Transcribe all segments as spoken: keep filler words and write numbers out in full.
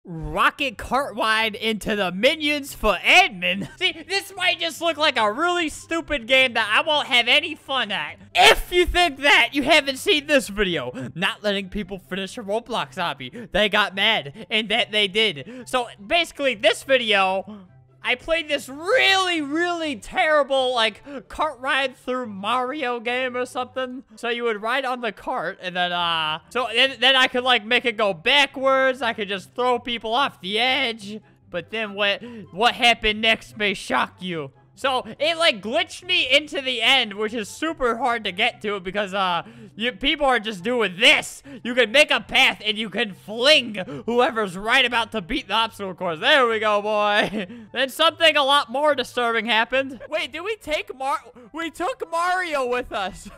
rocket cartwide into the minions for admin. See, this might just look like a really stupid game that I won't have any fun at. If you think that, you haven't seen this video. Not letting people finish a Roblox hobby. They got mad, and that they did. So, basically, this video, I played this really, really terrible, like, cart ride through Mario game or something. So you would ride on the cart, and then, uh, so then, then I could, like, make it go backwards. I could just throw people off the edge. But then what, what happened next may shock you. So, it, like, glitched me into the end, which is super hard to get to because, uh, you, people are just doing this. You can make a path, and you can fling whoever's right about to beat the obstacle course. There we go, boy. Then something a lot more disturbing happened. Wait, did we take Mar- We took Mario with us.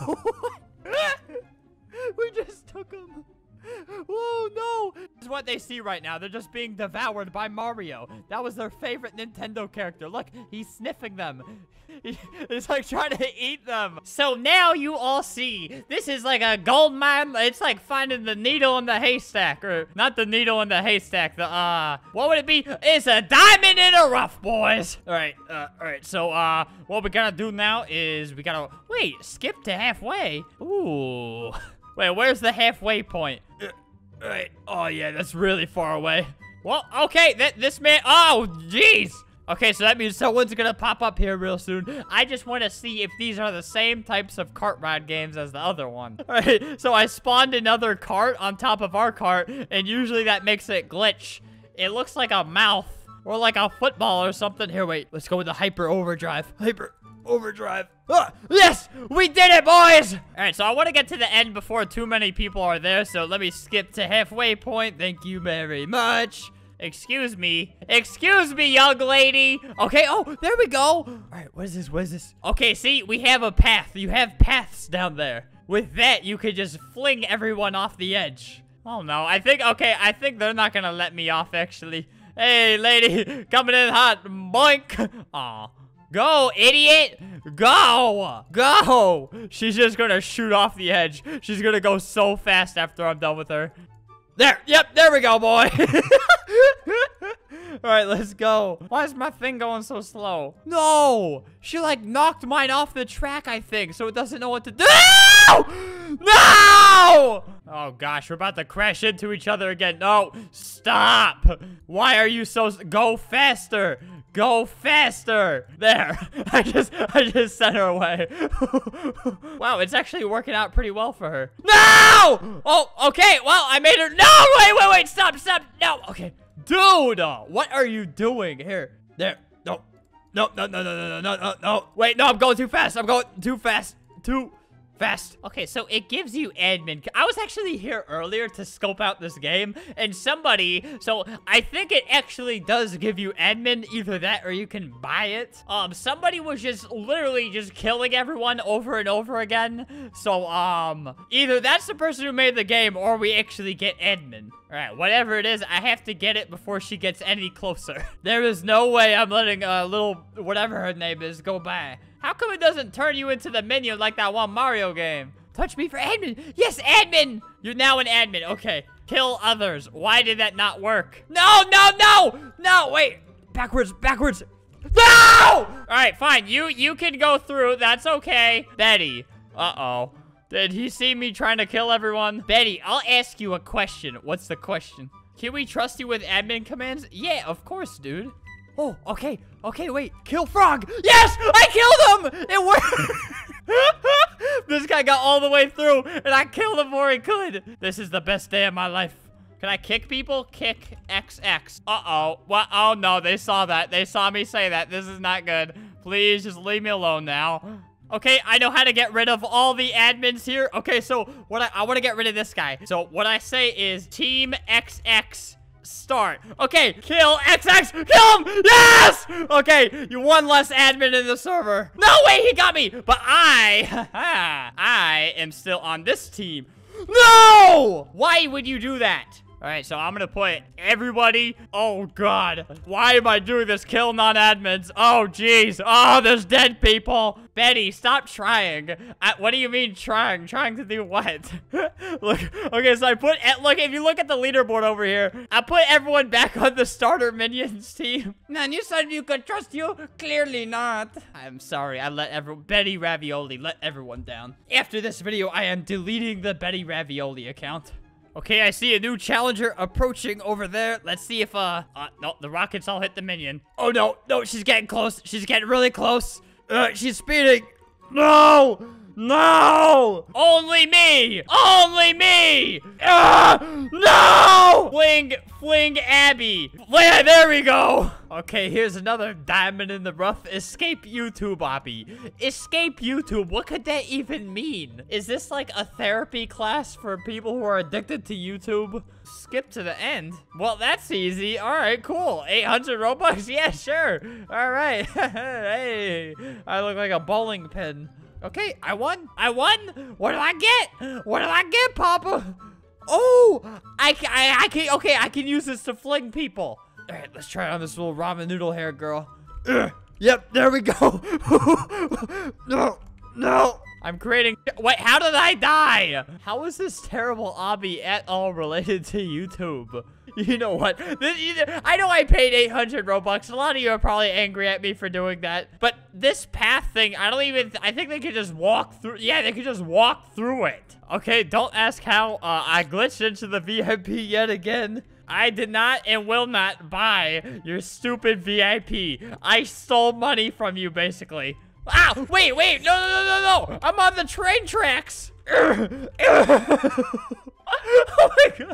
We just took him. Whoa, no! This is what they see right now. They're just being devoured by Mario. That was their favorite Nintendo character. Look, he's sniffing them. He's like trying to eat them. So now you all see, this is like a gold mine. It's like finding the needle in the haystack. Or not the needle in the haystack. The, uh, what would it be? It's a diamond in a rough, boys. All right, uh, all right. So, uh, what we gotta do now is we gotta, wait, skip to halfway. Ooh. Wait, where's the halfway point? Uh, right. Oh, yeah, that's really far away. Well, okay, that this man... Oh, jeez! Okay, so that means someone's gonna pop up here real soon. I just want to see if these are the same types of cart ride games as the other one. Alright, so I spawned another cart on top of our cart, and usually that makes it glitch. It looks like a mouth, or like a football or something. Here, wait, let's go with the hyper overdrive. Hyper overdrive. Ah, yes, we did it, boys. All right, so I want to get to the end before too many people are there, so let me skip to halfway point. Thank you very much. Excuse me. Excuse me, young lady. Okay, oh, there we go. All right, what is this? What is this? Okay, see, we have a path. You have paths down there. With that, you could just fling everyone off the edge. Oh, no, I think, okay, I think they're not going to let me off, actually. Hey, lady, coming in hot. Boink. Aw. Go, idiot! Go! Go! She's just gonna shoot off the edge. She's gonna go so fast after I'm done with her. There! Yep, there we go, boy! Alright, let's go. Why is my thing going so slow? No! She, like, knocked mine off the track, I think, so it doesn't know what to do. No! Oh, gosh, we're about to crash into each other again. No, stop! Why are you so... Go faster! Go faster! There. I just I just sent her away. Wow, it's actually working out pretty well for her. No! Oh, okay. Well, I made her. No! Wait, wait, wait. Stop, stop. No. Okay. Dude, uh, what are you doing? Here. There. No. No, no, no, no, no, no, no, no. Wait, no, I'm going too fast. I'm going too fast. Too fast. Okay, so it gives you admin. I was actually here earlier to scope out this game, and somebody, so I think it actually does give you admin, either that or you can buy it. Um, somebody was just literally just killing everyone over and over again. So, um, either that's the person who made the game or we actually get admin. All right, whatever it is, I have to get it before she gets any closer. There is no way I'm letting a uh, little, whatever her name is, go by. How come it doesn't turn you into the minion like that one Mario game? Touch me for admin. Yes, admin. You're now an admin. Okay. Kill others. Why did that not work? No, no, no. No, wait. Backwards, backwards. No! All right, fine. You you can go through. That's okay. Betty. Uh-oh. Did he see me trying to kill everyone? Betty, I'll ask you a question. What's the question? Can we trust you with admin commands? Yeah, of course, dude. Oh, okay. Okay, wait. Kill frog. Yes! I killed him! It worked! This guy got all the way through, and I killed him before he could. This is the best day of my life. Can I kick people? Kick X X. Uh-oh. What? Oh, no. They saw that. They saw me say that. This is not good. Please, just leave me alone now. Okay, I know how to get rid of all the admins here. Okay, so what I, I want to get rid of this guy. So what I say is Team X X start. Okay, kill X X. Kill him. Yes! Okay, you one less admin in the server. No, wait, he got me. But I, I am still on this team. No! Why would you do that? All right, so I'm gonna put everybody. Oh God, why am I doing this? Kill non-admins. Oh jeez. Oh, there's dead people. Betty, stop trying. I, what do you mean trying? Trying to do what? Look. Okay, so I put. Look, if you look at the leaderboard over here, I put everyone back on the starter minions team. None, you said you could trust you. Clearly not. I'm sorry. I let everyone. Betty Ravioli let everyone down. After this video, I am deleting the Betty Ravioli account. Okay, I see a new challenger approaching over there. Let's see if, uh, uh, no, the rockets all hit the minion. Oh, no, no, she's getting close. She's getting really close. Uh, she's speeding. No, no, only me, only me. Ah, no, fling, fling Abby. Yeah, there we go. Okay, here's another diamond in the rough. Escape YouTube, Abby. Escape YouTube. What could that even mean? Is this like a therapy class for people who are addicted to YouTube? Skip to the end. Well, that's easy. All right, cool. eight hundred Robux? Yeah, sure. All right. Hey, I look like a bowling pin. Okay, I won. I won. What do I get? What do I get, Papa? Oh, I, I, I can, okay, I can use this to fling people. All right, let's try it on this little ramen noodle hair girl. Ugh. Yep, there we go. No, no. I'm creating. Wait, how did I die? How is this terrible obby at all related to YouTube? You know what? This, I know I paid eight hundred Robux. A lot of you are probably angry at me for doing that. But this path thing, I don't even. I think they could just walk through. Yeah, they could just walk through it. Okay, don't ask how uh, I glitched into the V I P yet again. I did not and will not buy your stupid V I P. I stole money from you, basically. Ah, wait, wait, no, no, no, no, no. I'm on the train tracks. Oh my God.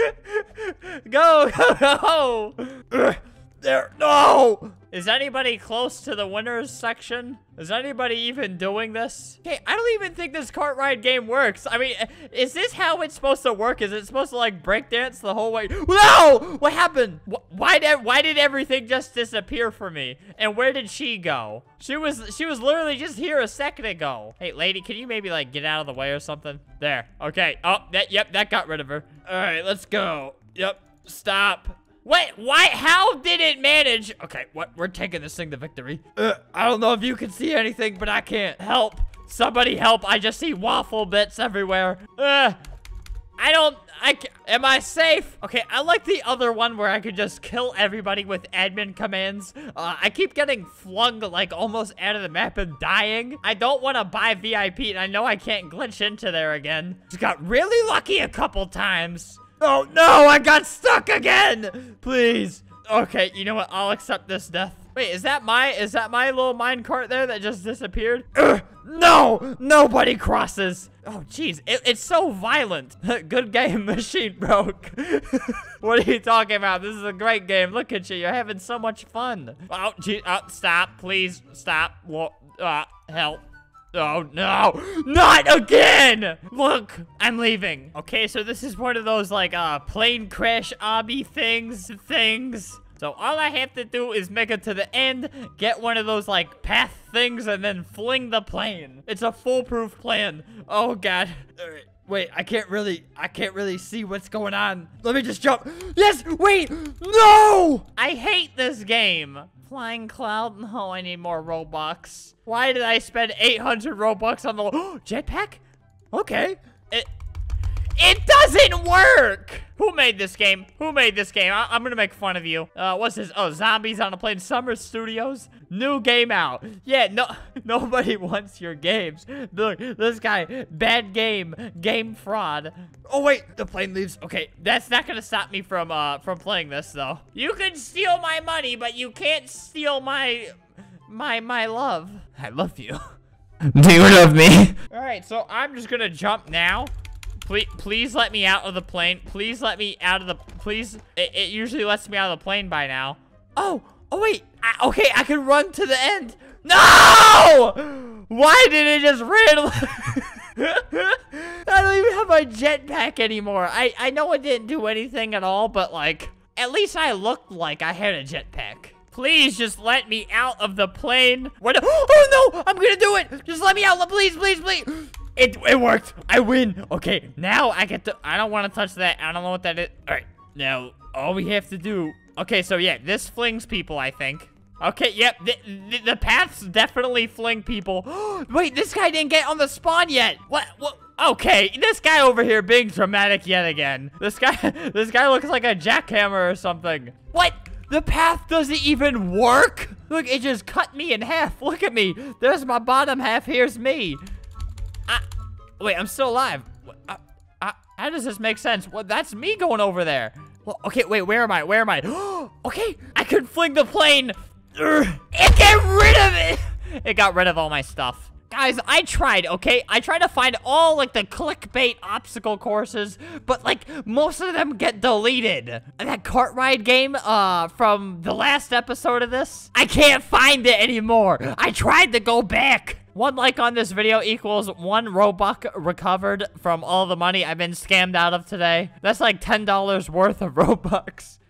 Go, go, go. There, no. Is anybody close to the winners section? Is anybody even doing this? Okay, I don't even think this cart ride game works. I mean, is this how it's supposed to work? Is it supposed to like breakdance the whole way? No! What happened? Why did why did everything just disappear for me? And where did she go? She was she was literally just here a second ago. Hey, lady, can you maybe like get out of the way or something? There. Okay. Oh, that yep, that got rid of her. All right, let's go. Yep. Stop. Wait, why? How did it manage? Okay, what? We're taking this thing to victory. Uh, I don't know if you can see anything, but I can't. Help. Somebody help. I just see waffle bits everywhere. Uh, I don't, I can, am I safe? Okay, I like the other one where I could just kill everybody with admin commands. Uh, I keep getting flung like almost out of the map and dying. I don't want to buy V I P, and I know I can't glitch into there again. Just got really lucky a couple times. Oh, no, I got stuck again. Please. Okay, you know what? I'll accept this death. Wait, is that my, is that my little minecart there that just disappeared? Ugh, no, nobody crosses. Oh, jeez, it, it's so violent. Good game, machine broke. What are you talking about? This is a great game. Look at you. You're having so much fun. Oh, gee, oh, stop, please, stop. Well, uh, help. Oh, no, not again. Look, I'm leaving. Okay, so this is one of those, like, uh, plane crash obby things, things. So all I have to do is make it to the end, get one of those, like, path things, and then fling the plane. It's a foolproof plan. Oh, God. All right. Wait, I can't really, I can't really see what's going on. Let me just jump. Yes, wait, no! I hate this game. Flying Cloud, no, I need more Robux. Why did I spend eight hundred Robux on the, jetpack? Okay. It, it doesn't work. Who made this game? Who made this game? I, I'm gonna make fun of you. Uh, what's this? Oh, Zombies on a Plane Summer Studios. New game out. Yeah, no, nobody wants your games. Look, this guy, bad game, game fraud. Oh wait, the plane leaves. Okay, that's not gonna stop me from uh from playing this though. You can steal my money, but you can't steal my my my love. I love you. Do you love me? All right, so I'm just gonna jump now. Please, please let me out of the plane. Please let me out of the, please. It, it usually lets me out of the plane by now. Oh, oh wait. I, okay, I can run to the end. No! Why did it just randomly? I don't even have my jetpack anymore. I, I know it didn't do anything at all, but like, at least I looked like I had a jetpack. Please just let me out of the plane. What? Oh no, I'm gonna do it. Just let me out, please, please, please. It, it worked. I win. Okay, now I get to... I don't want to touch that. I don't know what that is. All right, now all we have to do... Okay, so yeah, this flings people, I think. Okay, yep, the, the, the paths definitely fling people. Wait, this guy didn't get on the spawn yet. What? What? Okay, this guy over here being dramatic yet again. This guy, this guy looks like a jackhammer or something. What? The path doesn't even work? Look, it just cut me in half. Look at me. There's my bottom half. Here's me. I, wait, I'm still alive. I, I, how does this make sense? Well, that's me going over there. Well, okay, wait, where am I? Where am I? Okay, I could fling the plane. It get rid of it. It got rid of all my stuff. Guys, I tried, okay? I tried to find all, like, the clickbait obstacle courses, but, like, most of them get deleted. And that cart ride game, uh, from the last episode of this, I can't find it anymore. I tried to go back. One like on this video equals one Robux recovered from all the money I've been scammed out of today. That's like ten dollars worth of Robux.